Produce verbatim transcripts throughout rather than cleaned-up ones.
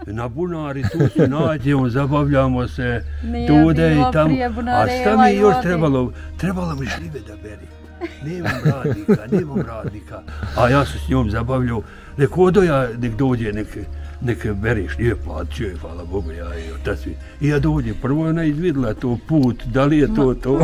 Na bunari tu se nađemo, zabavljamo se, tude i tamo. A šta mi je još trebalo? Trebalo mi šljive da beri. Nemam radnika, nemam radnika. A ja se s njom zabavljao. Nek odo ja, nek dođe, nek, nek beri šljive, platio je, hvala Bogu, ja i otac. I ja dođe, prvo ona izvidjela to put, da li je to to?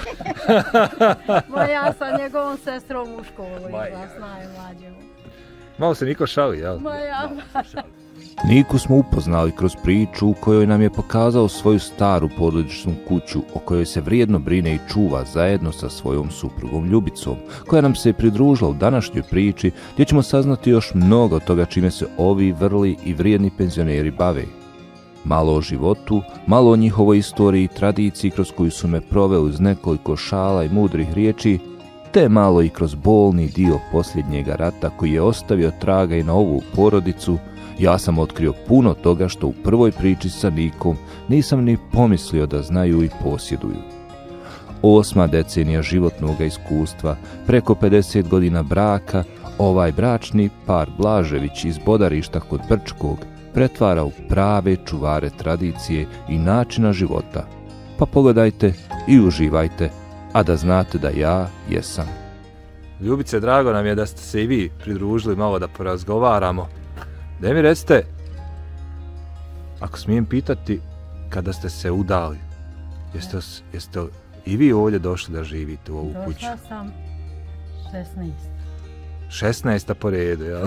Ma ja sa njegovom sestrom u školu išla, s najmlađom. Malo se Niko šali, jel? Ma ja. Niku smo upoznali kroz priču u kojoj nam je pokazao svoju staru porodičnu kuću o kojoj se vrijedno brine i čuva zajedno sa svojom suprugom Ljubicom, koja nam se pridružila u današnjoj priči gdje ćemo saznati još mnogo toga čime se ovi vrli i vrijedni penzioneri bave. Malo o životu, malo o njihovoj istoriji i tradiciji kroz koju su me proveli uz nekoliko šala i mudrih riječi, te malo i kroz bolni dio posljednjega rata koji je ostavio traga i na ovu porodicu. Ja sam otkrio puno toga što u prvoj priči sa Nikom nisam ni pomislio da znaju i posjeduju. Osma decenija životnog iskustva, preko pedeset godina braka, ovaj bračni par Blažević iz Bodarišta kod Brčkog pretvara u prave čuvare tradicije i načina života. Pa pogledajte i uživajte, a da znate da ja jesam. Ljubice, drago nam je da ste se i vi pridružili malo da porazgovaramo. Da mi recite, ako smijem pitati, kada ste se udali, jeste, jeste i vi ovdje došli da živite u ovu kuću? Došla sam šesnaest. šesnaesta po redu, jel?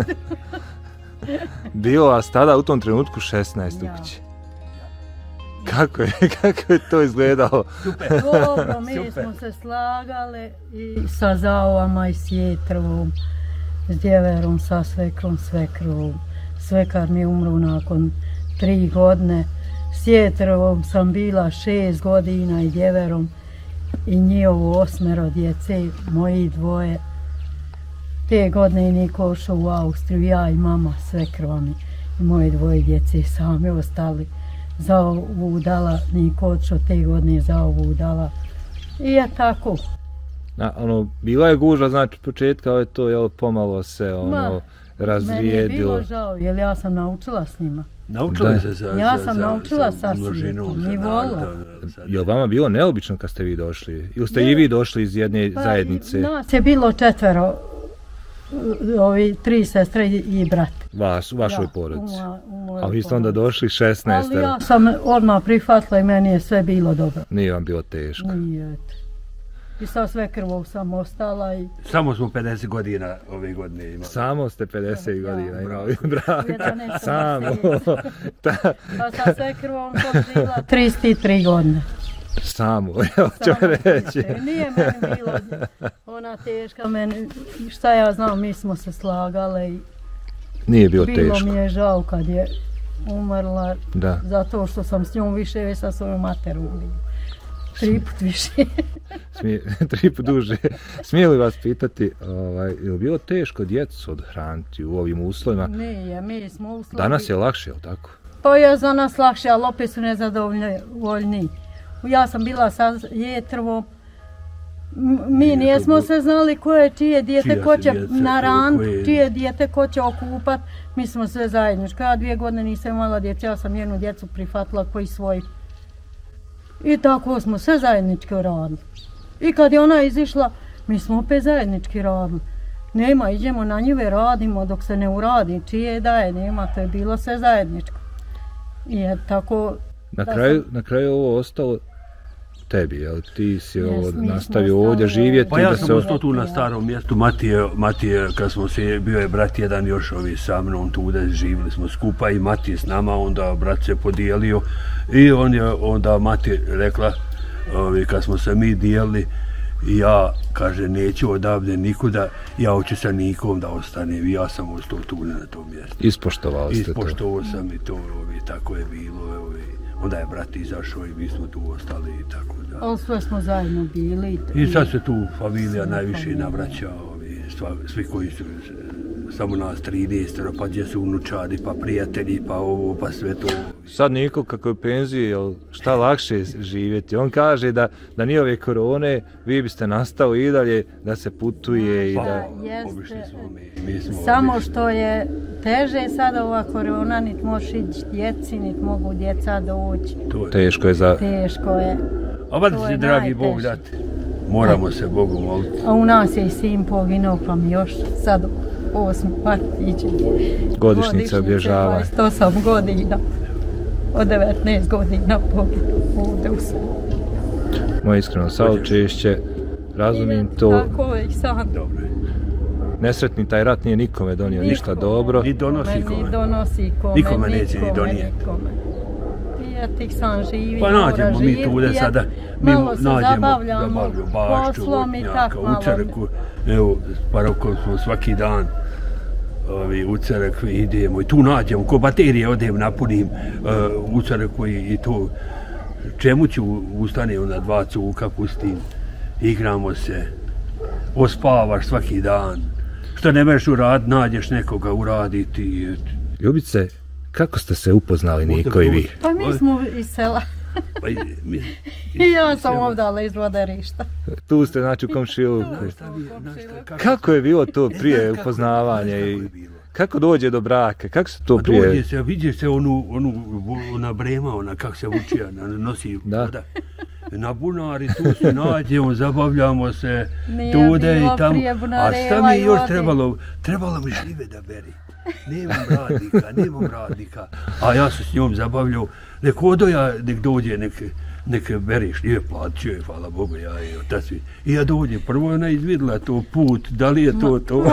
Bilo vas tada u tom trenutku šesnaest u kući. Kako je, kako je to izgledalo? Super. Dobro, mi Super. smo se slagali i sa zaovama i sjetrovom, s djeverom, sa svekrom, svekrovom. Svekar mi umru nakon tri godine. S jetrovom sam bila šest godina i djeverom i njihovo osmero djece, moji dvoje. Te godine i Niko ušao u Austriju, ja i mama svekrovami i moje dvoje djece sami ostali. Za ovu dala, Niko odšao te godine za ovu dala. I je tako. Na, ono, bila je gužva, znači početka je to, jel, pomalo se ono, Ma, razrijedilo. Meni je bilo žao, jer ja sam naučila s njima. Naučila se za, ja za, sam za, naučila za sasvim, ni vola. Je li vama bilo neobično kad ste vi došli? Ili ste ne, i vi došli iz jedne pa, zajednice? Nas je bilo četvero, ovi tri sestre i brat. Vas, u vašoj ja, porodici? A vi ste onda porodici. došli šesnaest. Ali ja sam odmah prihvatila i meni je sve bilo dobro. Nije vam bilo teško? Nije. I sa sve krvog sam ostala i... Samo smo pedeset godina ove godine imali. Samo ste pedeset ja, godina imali braka. Samo. Pa sa sve krvom sam žila trideset tri godine. Samo, evo ću reći. Nije meni bilo ona teška, meni, šta ja znam, mi smo se slagale i... Nije bilo, bilo teško. Bilo mi je žao kad je umrla, da. Zato što sam s njom više već sa svojom materom. Tri put više. Smije, tri put duže. Smije li vas pitati, ovaj, je li bilo teško djecu odhraniti u ovim uslovima? Nije, mi smo uslovi... Danas je lakše, je li tako? Pa je za nas lakše, ali opet su nezadovoljni. Ja sam bila sa jetrovom. Mi nismo se znali koje čije dijete ko će na rand, čije dijete ko će okupat. Mi smo sve zajedničko. Ja dvije godine nisam imala djecu, ja sam jednu djecu prihvatila koji svoj. I tako smo sve zajednički radili. I kad je ona izišla, mi smo opet zajednički radili. Nema, idemo na njive, radimo dok se ne uradi. Čije daje, nema, to je bilo sve zajedničko. I je tako... Na kraju, sam... na kraju ovo ostalo tebi, jel? Ti si yes, ovo nastavio ovdje živjeti. Pa ja sam ostao tu na starom mjestu, Matije, Matije, kad smo se, bio je brat jedan još ovi sa mnom tu da živjeli smo skupa i Matije s nama, onda brat se podijelio i on je, onda Matije rekla, ovi, kad smo se mi dijelili, ja, kaže, neću odavde nikuda, ja hoću sa Nikom da ostanem i ja sam ostao tu na tom mjestu. Ispoštovali ste to? Ispoštovao sam i to, ovi, tako je bilo, ovi. Onda je brat izašao i mi smo tu ostali i tako da. Ali sve smo zajedno bili. I sad se tu familija najviše navraća, ovi, svi koji su samo nas trideset, pa gdje su unučadi, pa prijatelji, pa ovo, pa sve to. Sad Niko kako je u penziji, jel šta lakše živjeti? On kaže da, da nije ove korone, vi biste nastavili i dalje da se putuje i Pa, da... jeste, smo mi, mi smo samo obišli. što je teže sada ova korona, niti možeš ići djeci, niti mogu djeca doći. To je. Teško je za... Teško je. A vada to se, je dragi Bog, najteže. dati. Moramo se Bogu moliti. A u nas je i sin poginuo, pa mi još sad osmi part iće. Godišnjica obježava. dvadeset osam godina. Od devetnaest godina poginuo ovdje u selu. Moje iskreno saučešće, razumijem to. Tako je i sad. Dobro je. Nesretni taj rat nije nikome donio ništa Nikome. dobro. Ni donosi Ni kome. donosi kome, Nikome neće ni nikome, donijeti. nikome. I ja tih sam živi, Pa mora nađemo mi živjeti, tu da ja sada, mi malo se nađemo zabavljamo zabavlju bašću, poslom i tak u malo. crkvu, evo, s parokom smo svaki dan ovi, u crkvi idemo i tu nađemo, ko baterije odem napunim uh, u crkvu i, i to, čemu ću ustanem na dva cuka, pustim, igramo se, ospavaš svaki dan, što ne možeš uraditi, nađeš nekoga uraditi. Ljubice, kako ste se upoznali Niko i vi? Pa mi smo iz sela. Pa, i- mi, I ja sam ovdje iz Vodarišta. Tu ste znači u komšiluku. Šta vi, znaš šta, kako- Kako je bilo to prije Kako- upoznavanje znaš i kako je bilo? kako dođe do braka? Kako se to Pa dođe prije... se, vidi se onu, onu, ona brema, ona kako se vučija, na- nosi Da. voda. Na bunari tu se nađemo, zabavljamo se, Nije tude i bilo tamo. prije A bunareva šta mi i još vode. trebalo? Trebalo mi šljive da beri. Nemam radnika, nemam radnika. A ja se s njom zabavljao. Nek odo ja, nek dođe, nek, nek beri šljive, plaću je, hvala Bogu, ja i otac. I ja dođem, prvo ona izvidjela to put, da li je to to?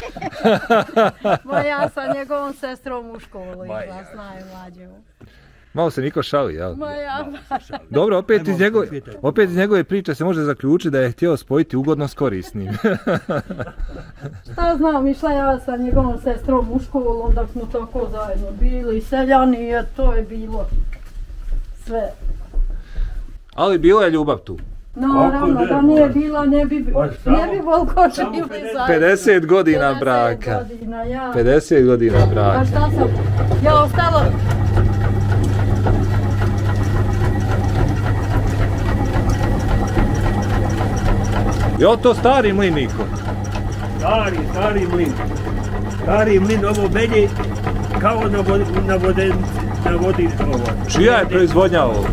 Ma ja sam njegovom sestrom u školu Ma išla ja. s najmlađom. Malo se Niko šali, jel? Ma ja, Dobro, opet Ajmo iz, njegove, pitati. opet iz njegove priče se može zaključiti da je htio spojiti ugodno s korisnim. šta znam, išla ja sa njegovom sestrom u školu, onda smo tako zajedno bili, seljani, jer to je bilo sve. Ali bila je ljubav tu. Naravno, ne, da nije mora. bila, ne bi, Pa samo- ne bi volko samo živli pedeset zajedno. pedeset godina pedeset braka. godina, ja. pedeset godina A braka. šta sam, ja ostala, Jo, to stari mlin Niko. Stari, stari mlin. Stari mlin, ovo belje kao na, vod, na vodenci, na vodi ovo. Čija je proizvodnja ovo?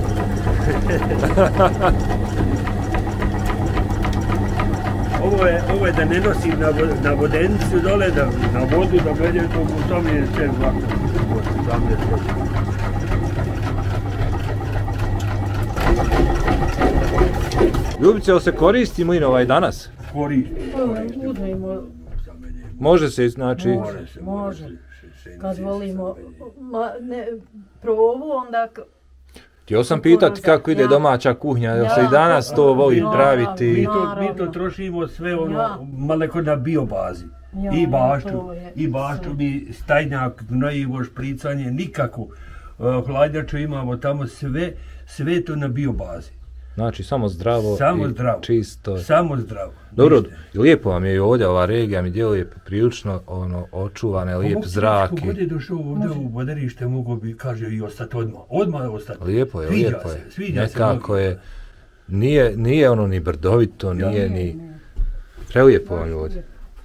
Ovo je, ovo je da ne nosim na, vo- na vodenicu dole, da, na vodu, da belje to, to mi je sve vlako. Sam je to. Ljubice, jel se koristi mlin ovaj danas? Koristi. uzmimo, Može se, znači... Može. može. kad volimo, ma, ne, provu, onda k- Htio sam pitati kako ide Ja. domaća kuhnja, jel se Ja. i danas to voli Ja. Mi praviti? to, mi to Naravno. trošimo sve ono, Ja. maleko na biobazi. Ja, I ja, baštu, to je i baštu sve. mi stajnjak, gnojivo, špricanje, nikako. Uh, hladnjaču imamo tamo sve, sve to na biobazi. Znači, samo zdravo Samo i zdravo. čisto. Samo zdravo. Dobro, Ništa. lijepo vam je i ovdje, ova regija mi djeluje prilično ono, očuvane, lijep Mogu ti zrak. reći, i- Kogod je došao ovdje u Vodarište, mogu bi, kaže, i ostati odmah. Odmah ostati. Lijepo je, Sviđa lijepo se, je. sviđa se Nekako mnogima. je, nije, nije ono ni brdovito, nije ni... Prelijepo vam je ovdje.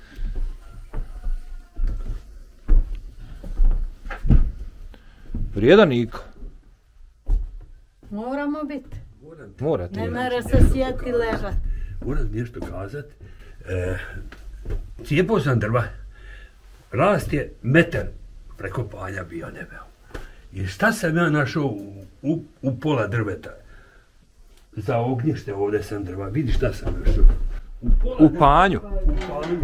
Vrijedan Niko, moramo biti. morate. Ne biti. mere se sjeti ležat. Moram nešto kazat. E, cijepao sam drva. Rast je metar preko panja bio nebeo. I šta sam ja našao u, u, u pola drveta? Za ognjište ovdje sam drva. Vidi šta sam našao. U, pola U drveta. panju. U panju.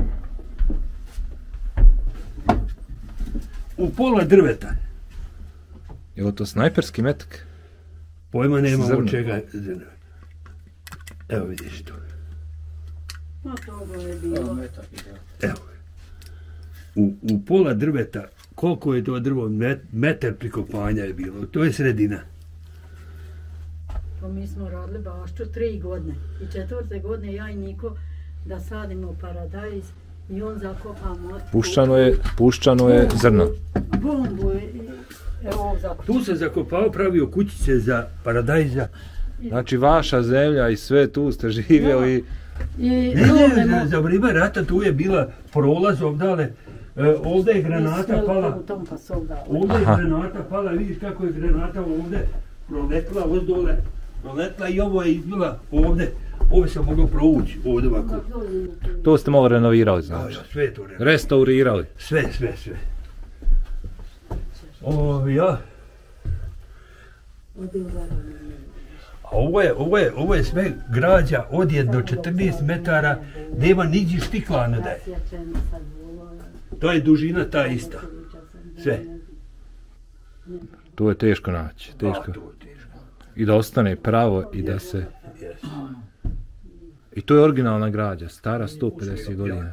U pola drveta. Je li to snajperski metak? Pojma nemam Zrno. od čega. zrno. Evo vidiš to. No to je bilo. Evo. U, u pola drveta, koliko je to drvo, met, metar prikopanja je bilo, to je sredina. Pa mi smo radili bašću tri godine. I četvrte godine ja i Niko da sadimo paradajz I on zakopamo. Puščano je, puščano je zrno. Bombu i evo zakopamo. Tu se zakopao, pravio kućice za paradajza. Znači vaša zemlja i sve tu ste živjeli. I ne, ne, za vrijeme rata tu je bila prolaz ovdje, ovdje je granata pala. Ovdje je granata pala, vidiš kako je granata ovdje proletla ozdole, proletla i ovo je izbila ovdje. Ovo se moglo provući ovdje ovako. To ste malo renovirali, znači? Sve to renovirali. Restaurirali? Sve, sve, sve. Ovo ja. A ovo je, ovo je, ovo je sve građa od jedno do četrnaest metara, nema niđi štiklana da je. To je dužina ta ista. Sve. To je teško naći, teško. I da ostane pravo i da se... I to je originalna građa, stara sto pedeset godina.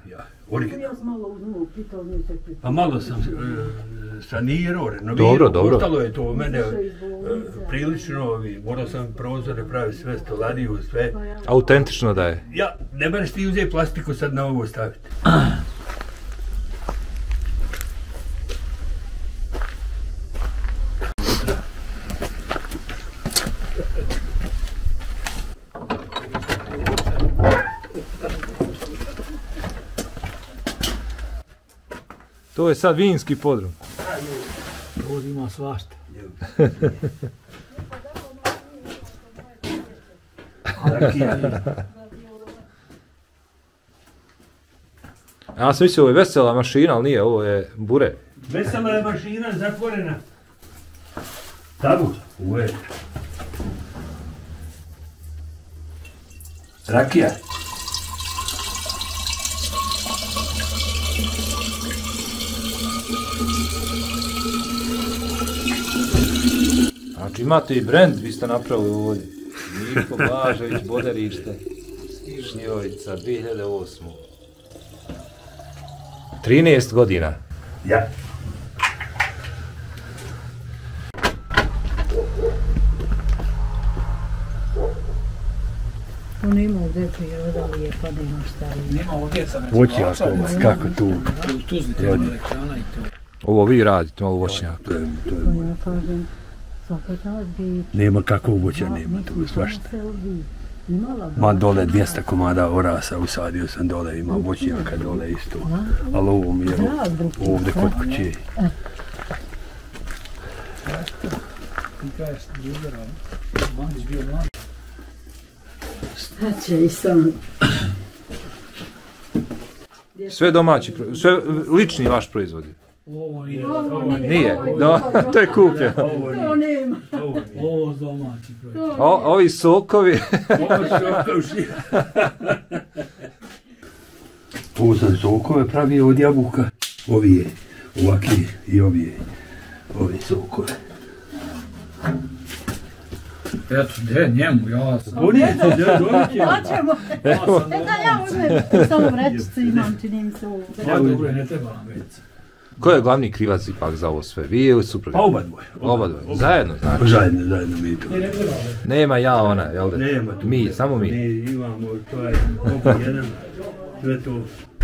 Pa malo sam sanirao, renovirao, dobro, dobro. Ostalo je to mene prilično, morao sam prozore praviti sve, stolariju, sve. Autentično da je. Ja, ne bareš ti uzeti plastiku sad na ovo staviti. To je sad vinski podrum. Ovdje ima svašta. Ja sam mislio ovo je vesela mašina, ali nije, ovo je bure. Vesela je mašina zatvorena. Tamo, ovo je. Rakija. Znači imate i brand, vi ste napravili ovdje. Niko Blažević, Boderište, Šljivovica, dvije hiljade osme. trinaest godina. Ja. Tu nema ovdje priroda lijepa, da ima šta je. Nema ovdje sam reći. Voćnjak, kako tu. Tu Tuzli tema elektrana i to. Ovo vi radite, malo voćnjaka. To je, to je To ja kažem, svako čas bi... nema kakvog voća, nema tu svašta. Ma dole dvjesto komada orasa usadio sam dole, ima voćnjaka dole isto. Ali ovo mi je ovdje kod kuće. Ti kažeš drugara, Bandić bio mlad. Šta će i sam... Sve domaći, sve lični vaš proizvodi. Ovo nije. Nije, no, to je kupljeno. To nema. Ovo domaći proizvod. O, ovi sokovi. Ovo sam sokove pravio od jabuka. Ovi je ovaki i ovi je, ovi sokove. Eto, gdje njemu, ja sam... Donijete, donijete. Hoćemo. E da ja uzmem, samo vrećice imam, činim se ovo. Ja dobro, ne treba nam vrećice. Ko je glavni krivac ipak za ovo sve? Vi ili supruga? Pa oba dvoje. Oba dvoje. Zajedno, znači? Zajedno, zajedno mi to. Nema ja, ona, jel da? Nema tu. Mi, samo mi. Mi imamo, to je oba jedan, sve to.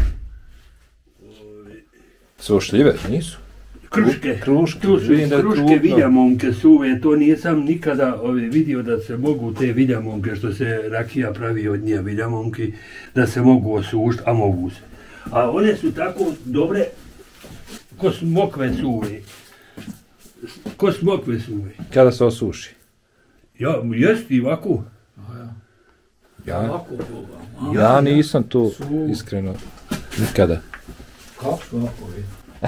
Su šljive, nisu? Kruške, Kruške, kruške, vidim da je kruške krupno. vidjamonke su ove, to nisam nikada ove, vidio da se mogu te vidjamonke što se rakija pravi od nje vidjamonki, da se mogu osušiti, a mogu se. A one su tako dobre, ko smokve su ove. Ko smokve su ove. Kada se osuši? Ja, jesti ovako. Ja, Ovako probam. ja nisam tu iskreno nikada. Kako su ovako vidi?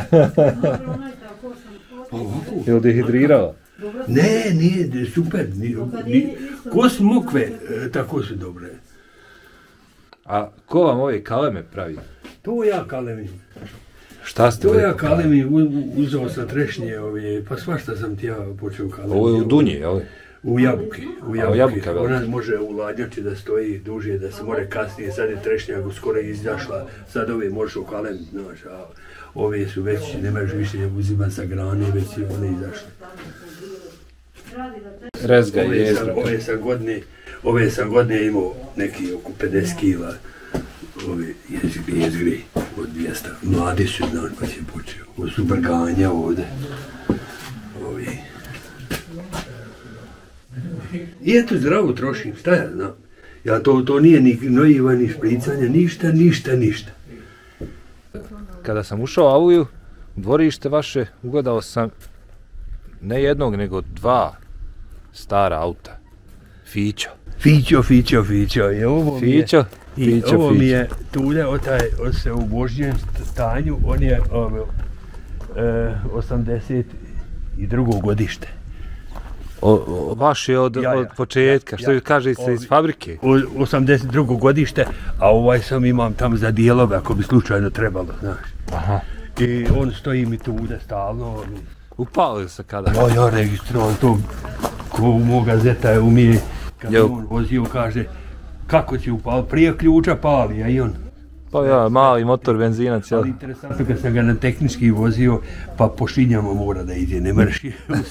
Je li dehidrirala? Ne, nije, super. Nije, nije. Ko smokve, e, tako su dobre. A ko vam ove kaleme pravi? To ja kalemim. Šta ste To lepo ja pravili? kalemim, uzeo sam trešnje, ove, pa svašta sam ti ja počeo kalemim. Ovo je u Dunji, jel? U jabuki. U A, u jabuki. jabuka, velika. Ona može u ladnjači da stoji duže, da se more kasnije, sad je trešnja skoro izašla, sad ove možeš ukalemiti, znaš, a ove su već, nemaš više uzima sa grane, već su one izašle. Rezga Ove je sam, ove sam godine, ove sam godine imao neki oko pedeset kila. ovi jezgri, jezgri od dvijesta. Mladi su, znaš, pa će počeo. Ovo su brganja ovdje. Ovi. I eto, zdravo trošim, šta ja znam. Ja to, to nije ni gnojiva, ni špricanja, ništa, ništa, ništa. Kada sam ušao u Avuju, u dvorište vaše, ugledao sam ne jednog, nego dva stara auta. Fićo. Fićo, Fićo, Fićo. I ovo Fićo, mi je, Fićo, i ovo Fićo. mi je Tulja, od taj, od se u Božjem stanju, on je ovo, e, osamdeset drugo godište. O, o, vaš je od, Ja, ja, od početka, ja, što ja. kaže se Ovi- iz fabrike. O, osamdeset drugo godište, a ovaj sam imam tamo za dijelove, ako bi slučajno trebalo, znaš. Aha. I on stoji mi tu ude stalno. Upalio se kada? Ja, ja registrovan to, ko u moga zeta je umije, kad je Jel. on vozio, kaže, kako će upali, prije ključa pali, a i on. Pa ja, mali motor, benzinac, jel? Ali interesantno kad sam ga na tehnički vozio, pa po šinjama mora da ide, ne mrši.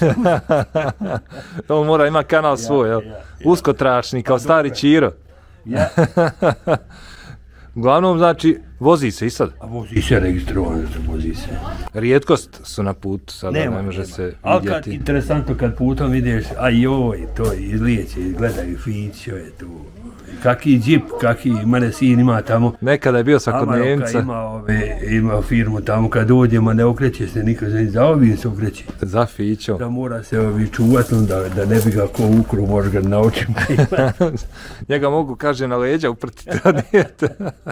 On mora ima kanal svoj, jel? ja, ja. Uskotračni, kao stari Čiro. Ja, Uglavnom, znači, vozi se i sad. a vozi se registrovan, vozi se. Rijetkost su na putu, sada Nema, ne može nema. se Ali kad, vidjeti. interesantno kad putom ideš, a joj, to izlijeće, gledaju, Fićo je tu. Kaki džip, kaki, mene sin ima tamo. Nekada je bio svakodnevnica. Amaroka ima, ove, ima firmu tamo, kad dođemo ne okreće se niko, za za ovim se okreće. Za Fićo. Da mora se ovi čuvat, da, da ne bi ga ko ukru, može ga na očima imati. Njega mogu, kaže, na leđa uprtiti od dijete.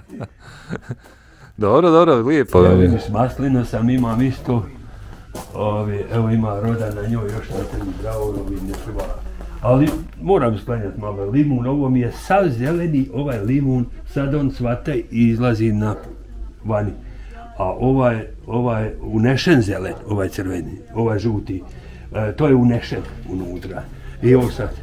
Dobro, dobro, lijepo. Evo vidiš, maslinu sam imam isto, ovi, evo ima roda na njoj, još na tem bravo, ovi ne treba. Ali moram sklanjati malo limun, ovo mi je sav zeleni, ovaj limun, sad on cvate i izlazi na vani. A ovaj, ovaj unešen zelen, ovaj crveni, ovaj žuti, e, to je unešen unutra. I ovo sad.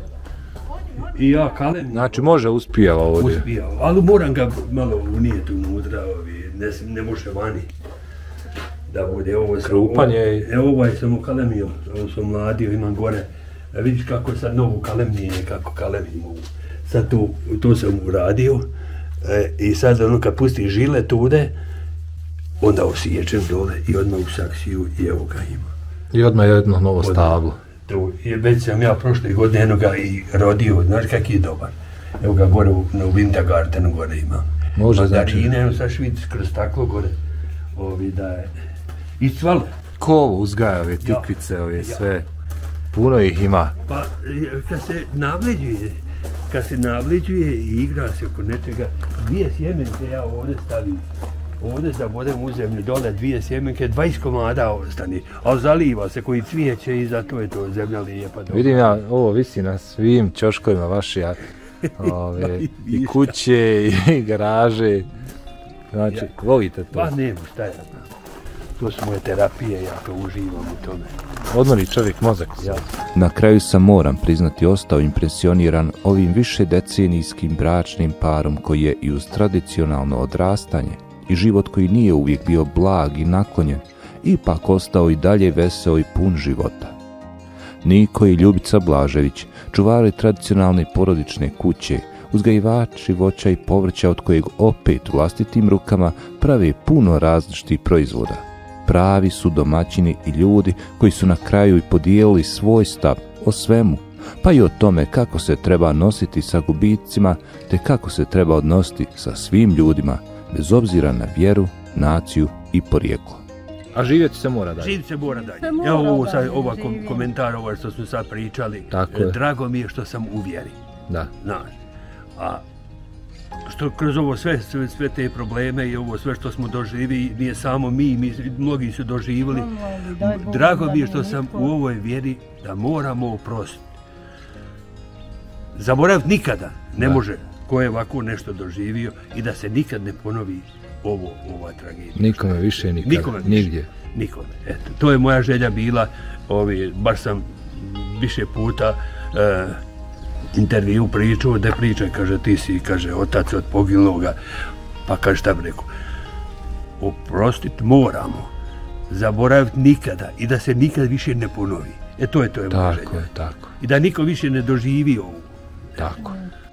I ja kalem, Znači, može uspijeva ovdje. uspijao, ali moram ga malo unijeti unutra, ovi, ne, s- ne može vani. Da bude ovo sam, Krupan je i- Evo ovaj sam ukalemio, ovo sam mladio, imam gore. A vidiš kako sad novu kalemnije, kako kalemim ovu. Sad to, to sam uradio e, i sad ono kad pusti žile tude, onda osjećam dole i odmah u saksiju i evo ga ima. I odmah jedno novo stablo. To, je, već sam ja prošle godine eno ga i rodio, znaš kak je dobar. Evo ga gore u, na Wintergartenu gore imam. Može, znači. Mandarine, eno sa švic kroz staklo gore. Ovi da je. I cvale. Ko ovo uzgaja ove tikvice, ove sve? Puno ih ima. Pa, e, kad se navleđuje, kad se navleđuje i igra se oko nečega, dvije sjemenke ja ovdje stavim. Ovdje zabodem u zemlju, dole dvije sjemenke, dvadeset komada ostane, a zaliva se koji cvijeće i zato je to zemlja lijepa. Dobro. Vidim ja, ovo visi na svim ćoškovima vaše, a, ove, i kuće, i garaže. Znači, volite to. Pa nema, šta ja znam. To su moje terapije, ja to uživam u tome. Odmori čovjek mozak. Ja. Na kraju sam, moram priznati, ostao impresioniran ovim više decenijskim bračnim parom koji je i uz tradicionalno odrastanje i život koji nije uvijek bio blag i naklonjen, ipak ostao i dalje veseo i pun života. Niko i Ljubica Blažević, čuvari tradicionalne porodične kuće, uzgajivači voća i povrća od kojeg opet vlastitim rukama prave puno različitih proizvoda. Pravi su domaćini i ljudi koji su na kraju i podijelili svoj stav o svemu, pa i o tome kako se treba nositi sa gubicima, te kako se treba odnositi sa svim ljudima, bez obzira na vjeru, naciju i porijeklo. A živjeti se mora dalje. Živit se mora dalje. Se mora Evo ovo dalje sad, ova kom- živjeti. komentar, ovo što smo sad pričali. Tako e, je. Drago mi je što sam u vjeri, Da. znaš. A što kroz ovo sve, sve, sve te probleme i ovo sve što smo doživili, nije samo mi, mi mnogi su doživjeli. Molili, daj Bože Drago da mi je mi što sam nitko- u ovoj vjeri da moramo oprostiti. Zaboraviti nikada ne Da. može ko je ovako nešto doživio i da se nikad ne ponovi ovo, ova tragedija. Nikome više nikad. Nikome više. Nigdje. Nikome. Eto, to je moja želja bila, ovi, baš sam više puta e, intervju pričao, da pričaj, kaže, ti si, kaže, otac od poginuloga, pa kaže, šta bi rekao, oprostit moramo, zaboraviti nikada i da se nikad više ne ponovi. E to je, to je moja Tako želja. je, tako. I da niko više ne doživi ovu. Tako.